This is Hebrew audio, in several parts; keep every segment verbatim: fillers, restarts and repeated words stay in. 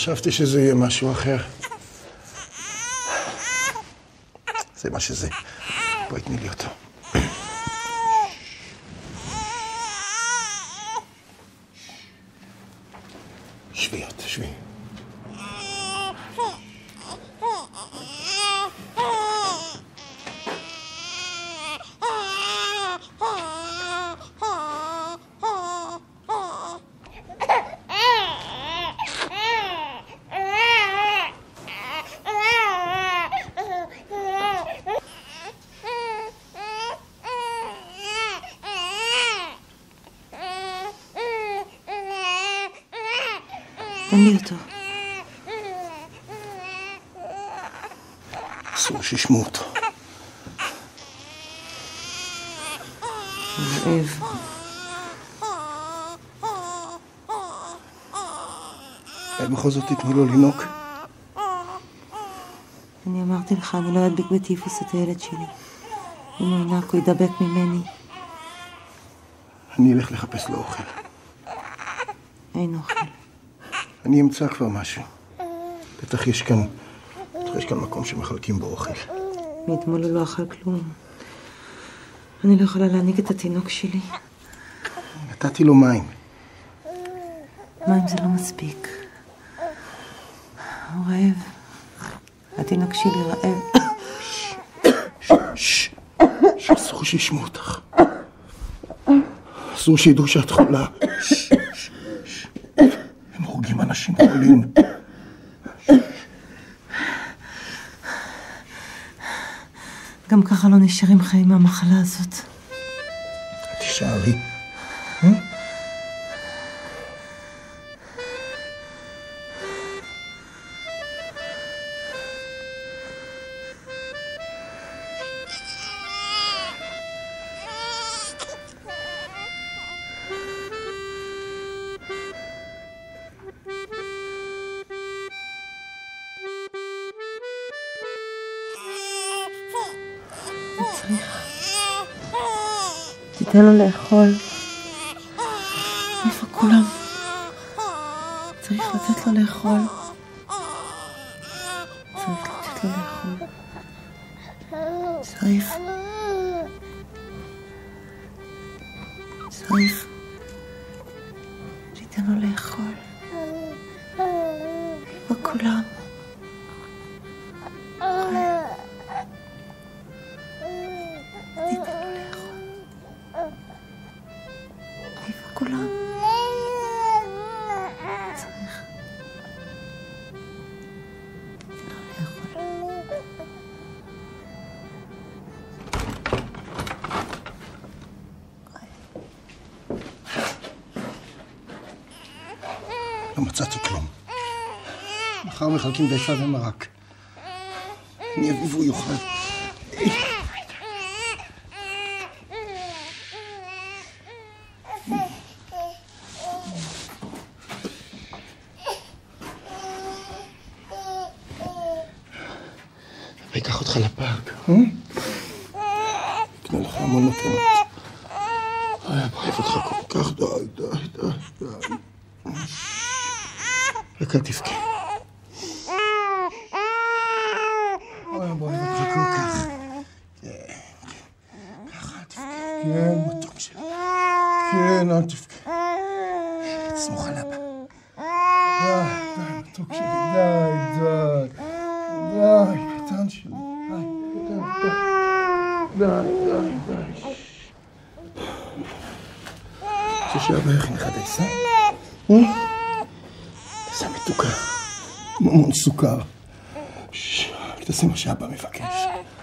חשבתי שזה יהיה משהו אחר. זה מה שזה. בואי תני לי אותו. שבי, את, שבי. תן לי אותו. אסור שישמעו אותו. רעב. בכל זאת תתנו לו לינוק. אני אמרתי לך, אני לא אדביק בטיפוס את הילד שלי. אם הוא ינק, הוא ידבק ממני. אני אלך לחפש לו אוכל. אין אוכל. אני אמצא כבר משהו. בטח יש כאן, בטח יש כאן מקום שמחלקים בו אוכל. מאתמול הוא לא אכל כלום. אני לא יכולה להעניק את התינוק שלי. נתתי לו מים. מים זה לא מספיק. הוא רעב. התינוק שלי רעב. ששש. אסור שישמעו אותך. אסור שידעו שאת חולה. הם הורגים אנשים חולים. גם ככה לא נשארים חיים מהמחלה הזאת. תישארי. צריך. תיתן לו לאכול. איפה כולם? צריך לתת לו לאכול. צריך לתת לו לאכול. צריך. צריך. תיתן לו לאכול. איפה כולם? כולם. צריך. לא לאכול. לא מצאתי כלום. מחר מחלקים דייסה ומרק. אני אביא והוא יאכל. ויקח אותך לפארק, אה? יקנה לך המון מתנות. אני אוהב אותך כל כך, די, די, די, די. רק אל תבכה. אוי, אוהב אותך כל כך. כן, ככה אל תבכה. כן, מתוק שלי. כן, אל תבכה. תסמוך על אבא. די, די, מתוק שלי, די, די. די, קטן שלי. די, די, די, די, די. חושב שאבא יכין לך דייסה? דייסה מתוקה. המון סוכר. רק תעשה מה שאבא מבקש.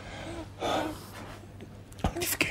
תבכה.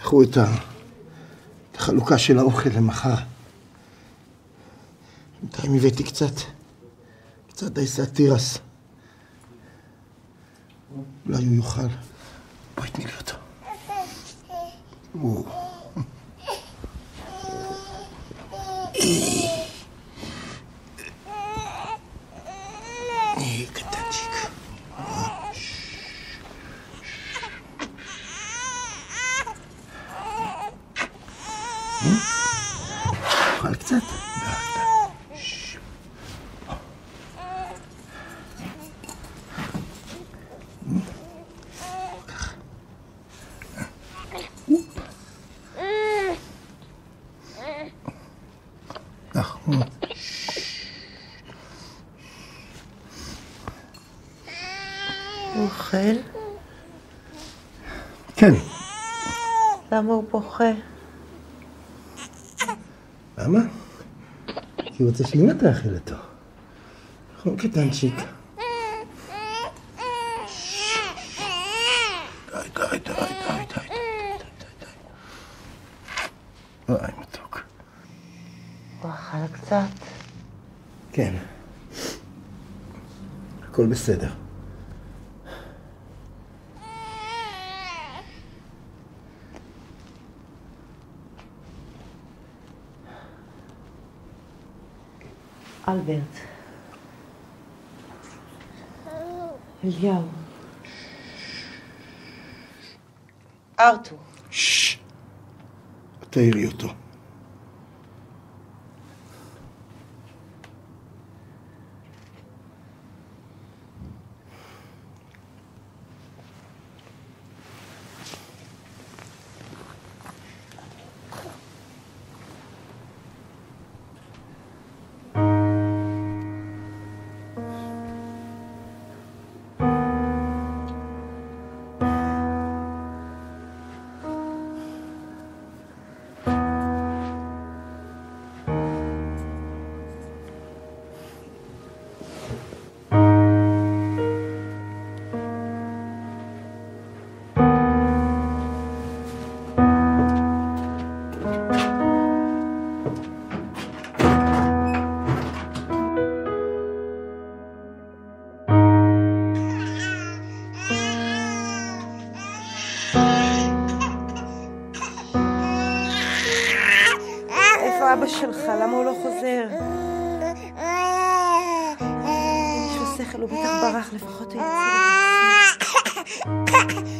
קחו את החלוקה של האוכל למחר. בינתיים הבאתי קצת, קצת דייסת תירס. אולי הוא יוכל. בואי תני לי אותו. וואו. קטנצ'יק. אוכל קצת? הוא אוכל? כן. למה הוא בוכה? למה? כי הוא רוצה שאמא תאכל אותו. נכון, קטנצ'יק. די, די, די, די, די, די, די. וואי, מתוק. הוא אכל קצת? כן. הכל בסדר. אלברט. אליהו. ארתור. ששש. תעירי אותו. אבא שלך, למה הוא לא חוזר? יש לו שכל, הוא בטח ברח, לפחות הוא יציל את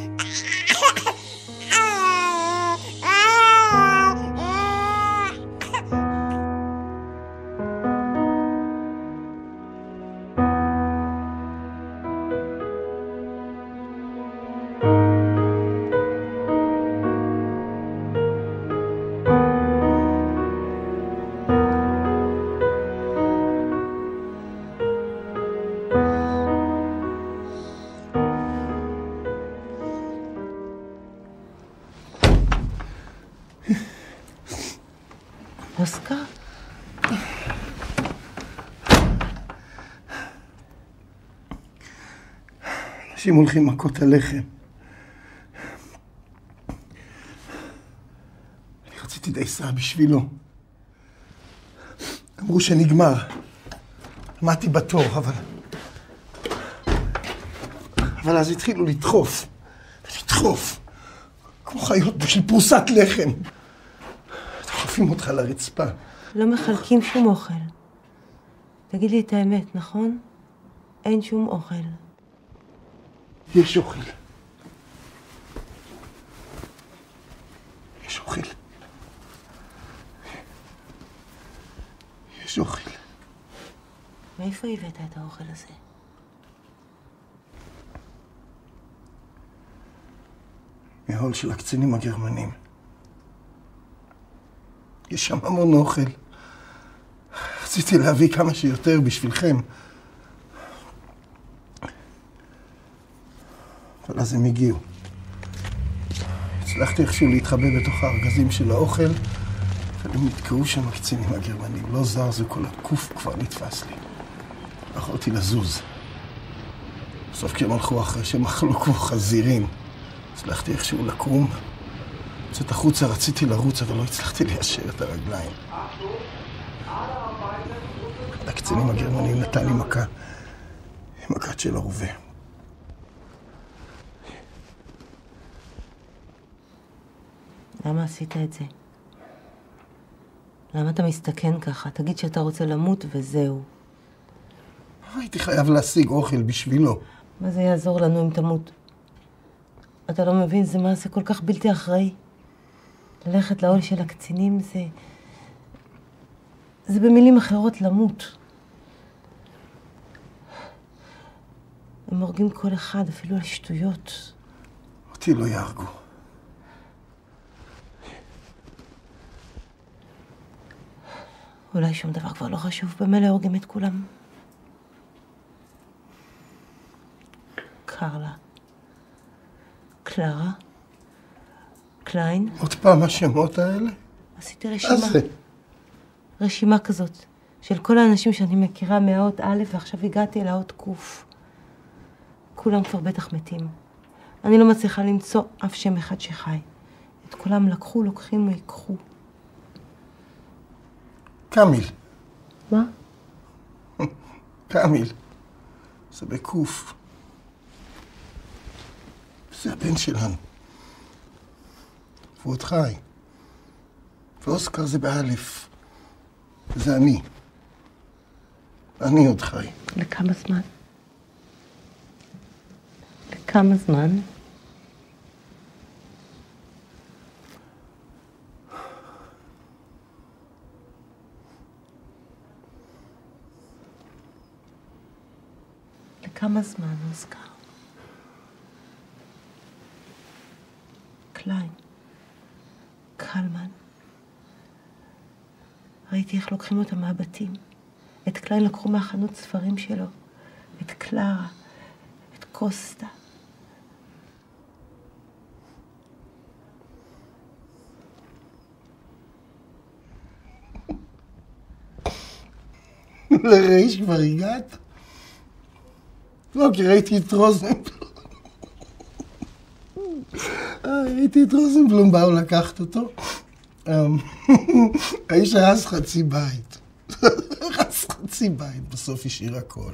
אוסקר? אנשים הולכים מכות הלחם. אני רציתי דייסה בשבילו. אמרו שנגמר. עמדתי בתור, אבל... אבל אז התחילו לדחוף. לדחוף. כמו חיות בשביל פרוסת לחם. דוחפים אותך לרצפה. לא מחלקים שום אוכל. תגיד לי את האמת, נכון? אין שום אוכל. יש אוכל. יש אוכל. יש אוכל. מאיפה הבאת את האוכל הזה? מההול של הקצינים הגרמנים. יש שם המון אוכל. רציתי להביא כמה שיותר בשבילכם. אבל אז הם הגיעו. הצלחתי איכשהו להתחבא בתוך הארגזים של האוכל, אבל הם נתקעו שם הקצינים הגרמנים. לא זר, כל הקוף כבר נתפס לי. לא יכולתי לזוז. בסוף כי הם הלכו אחרי שהם אכלו כמו חזירים. הצלחתי איכשהו לקום, לצאת החוצה, רציתי לרוץ, אבל לא הצלחתי ליישר את הרגליים. אחד הקצינים הגרמנים נתן לי מכה, מכת של הרובה. למה עשית את זה? למה אתה מסתכן ככה? תגיד שאתה רוצה למות וזהו. הייתי חייב להשיג אוכל בשבילו. מה זה יעזור לנו אם תמות? אתה לא מבין, זה מעשה כל כך בלתי אחראי. ללכת לאוהל של הקצינים זה... זה במילים אחרות למות. הם הורגים כל אחד, אפילו על שטויות. אותי לא יהרגו. אולי שום דבר כבר לא חשוב, במילא הורגים את כולם. קרלה, קלרה, קליין. עוד פעם השמות האלה? עשיתי רשימה. מה זה? רשימה כזאת, של כל האנשים שאני מכירה מהאות א', ועכשיו הגעתי לאות ק'. כולם כבר בטח מתים. אני לא מצליחה למצוא אף שם אחד שחי. את כולם לקחו, לוקחים ויקחו. קמיל. מה? קמיל. זה בקוף. זה הבן שלנו. ועוד חי. ואוסקר זה באלף. זה אני. אני עוד חי. לכמה זמן? לכמה זמן? לכמה זמן, אוסקר? קליין. קלמן. ראיתי איך לוקחים אותה מהבתים. את קליין לקחו מהחנות ספרים שלו. את קלרה. את קוסטה. לרייש כבר הגעת? לא, כי ראיתי את רוזנבלום. ראיתי את רוזנבלום, באו לקחת אותו. האיש הרס חצי בית. הרס חצי בית, בסוף השאיר הכל.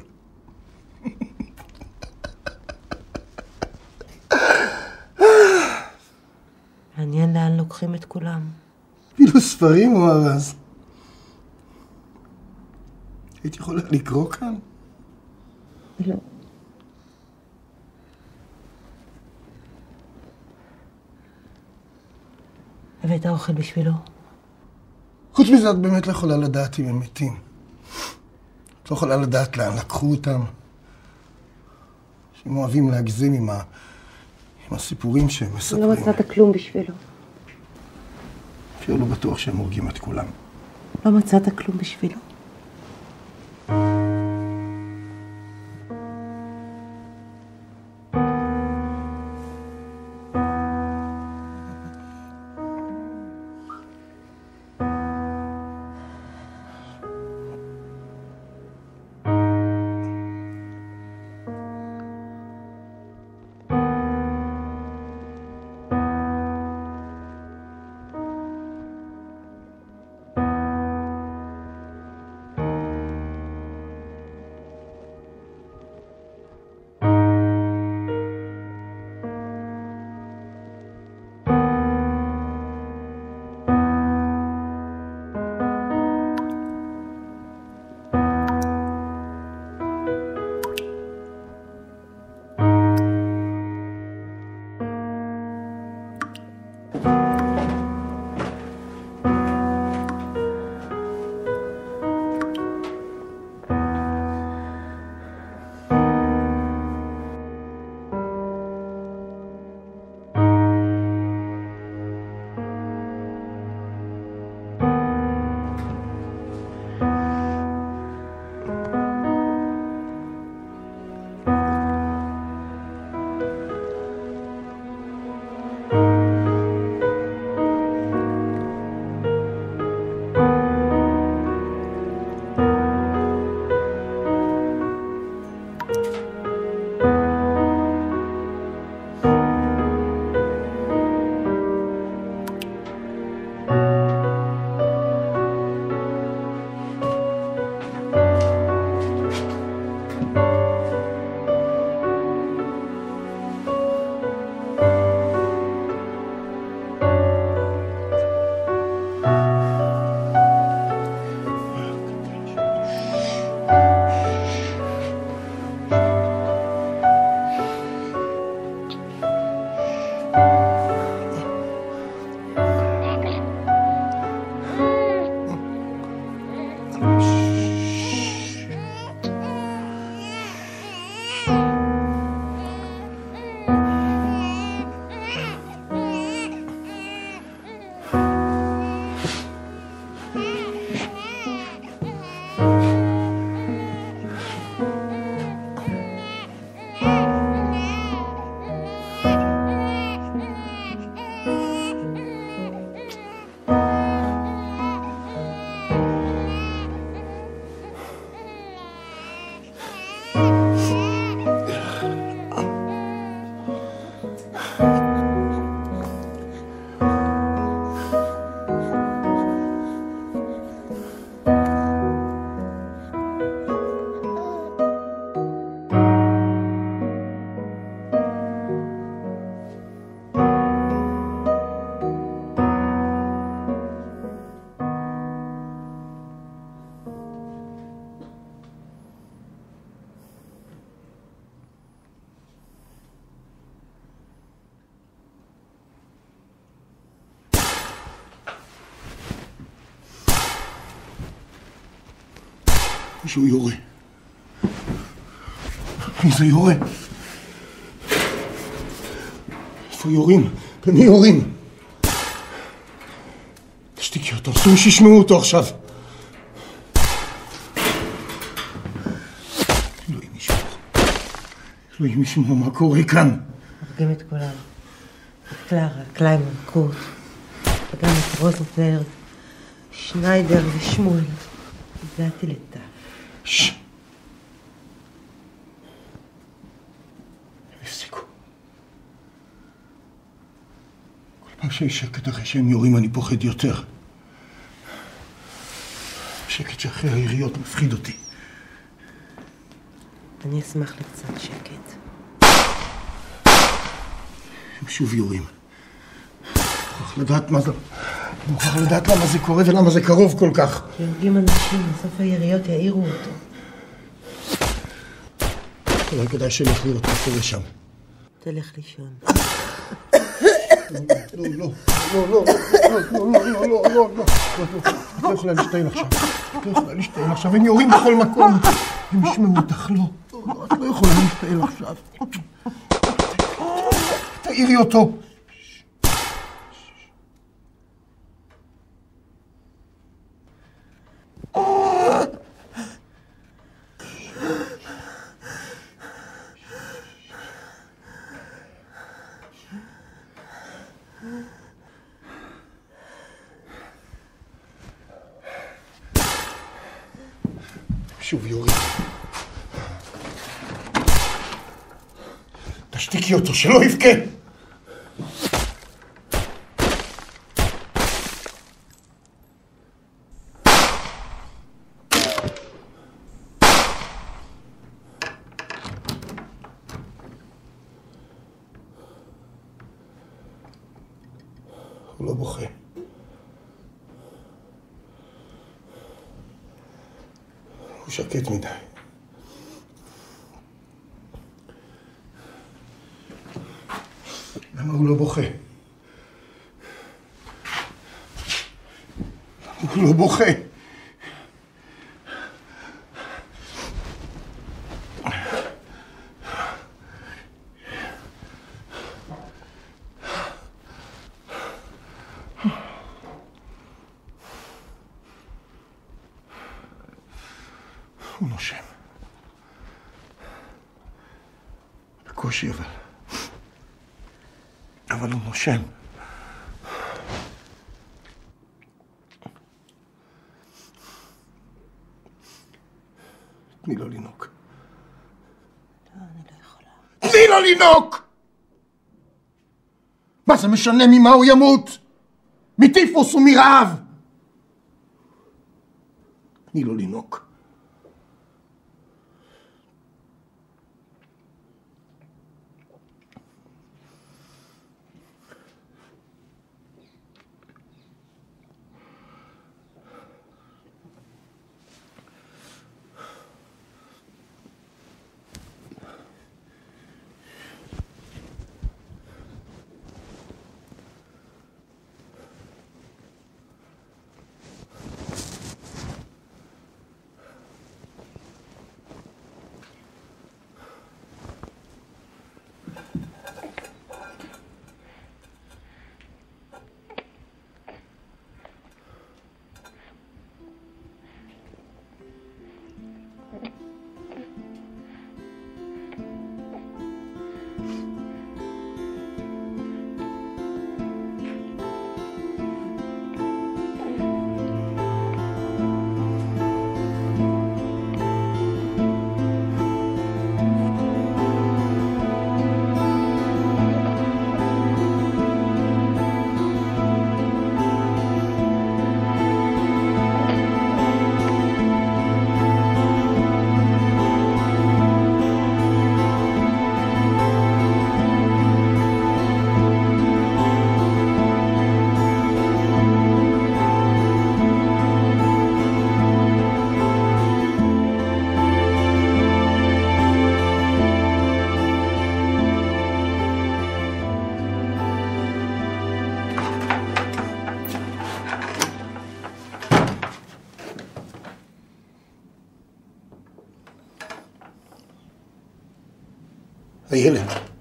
מעניין לאן לוקחים את כולם. אפילו ספרים הוא הרס. הייתי יכולה לקרוא כאן? לא. הבאת אוכל בשבילו? חוץ מזה, את באמת לא יכולה לדעת אם הם מתים. את לא יכולה לדעת לאן לקחו אותם. שהם אוהבים להגזים עם, ה... עם הסיפורים שהם מספרים. לא מצאת כלום בשבילו. אפילו לא בטוח שהם הורגים את כולם. לא מצאת כלום בשבילו. מישהו יורה. מי זה יורה? איפה יורים? במי יורים? תשתיקי אותו, אסור שישמעו אותו עכשיו. אלוהים ישמור. אלוהים ישמור, מה קורה כאן? הורגים את כולם. את קלרה, קליימן, קורט. וגם את רוזנפלד, שניידר ושמואל. הגעתי לתא. ששש. הם הפסיקו. כל פעם שיש שקט אחרי שהם יורים אני פוחד יותר. השקט שאחרי היריות מפחיד אותי. אני אשמח לקצת שקט. הם שוב יורים. אני מוכרח לדעת מה זה... אני מוכרח לדעת למה זה קורה ולמה זה קרוב כל כך. יורגים אנשים, בסוף היריות יעירו אותו. אולי כדאי שנלך לראות מה קורה שם. תלך לישון. לא, לא, לא, לא, לא, לא, לא, לא, לא, לא. את לא יכולה להשתעל עכשיו. את לא יכולה להשתעל עכשיו. הם יורים בכל מקום. הם ישמעו אותך, לא. את לא יכולה להשתעל עכשיו. תעירי אותו. שוב יורים. תשתיקי אותו, שלא יבכה. הוא לא בוכה. הוא שקט מדי. למה הוא לא בוכה? הוא לא בוכה. הוא נושם. בקושי אבל. אבל הוא נושם. תני לו לנוק. לא, אני לא יכולה. תני לו לנוק! מה זה משנה ממה הוא ימות? מטיפוס ומרעב? תני לו לנוק. הילד.